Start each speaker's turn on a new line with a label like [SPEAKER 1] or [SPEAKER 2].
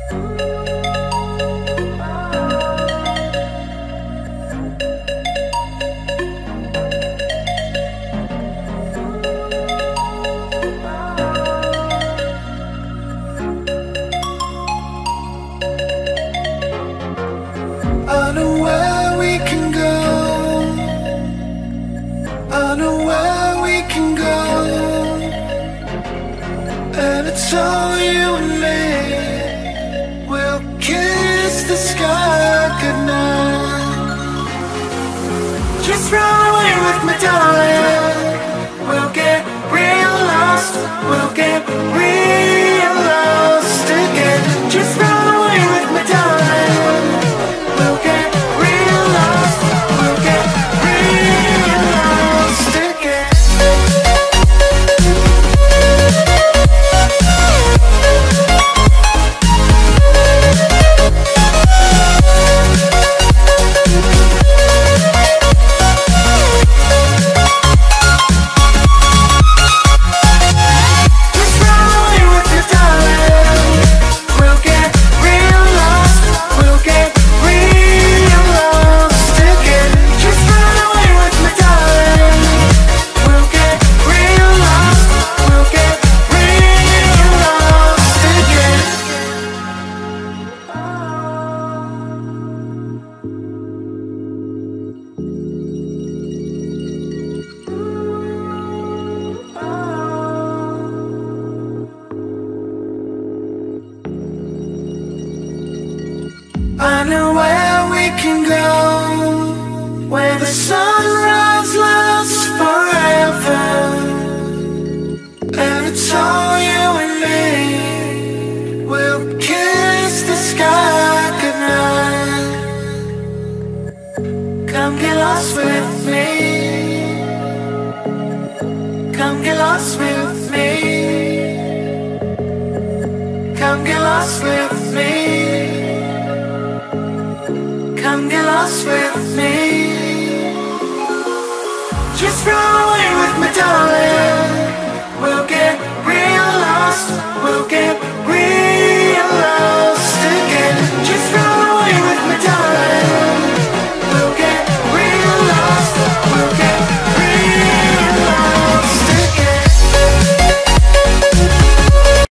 [SPEAKER 1] I know where we can go. I know where we can go. And it's all you and me. We'll kiss the sky goodnight. Just run away with me, darling. We'll get real lost. We'll get real lost again. Just run away with me, darling. We'll get real lost. We'll get real lost again. I know where we can go, where the sunrise lasts forever. And it's all you and me. We'll kiss the sky goodnight. Come get lost with me. Come get lost with me. Come get lost with me. Come get lost with me. Just run away.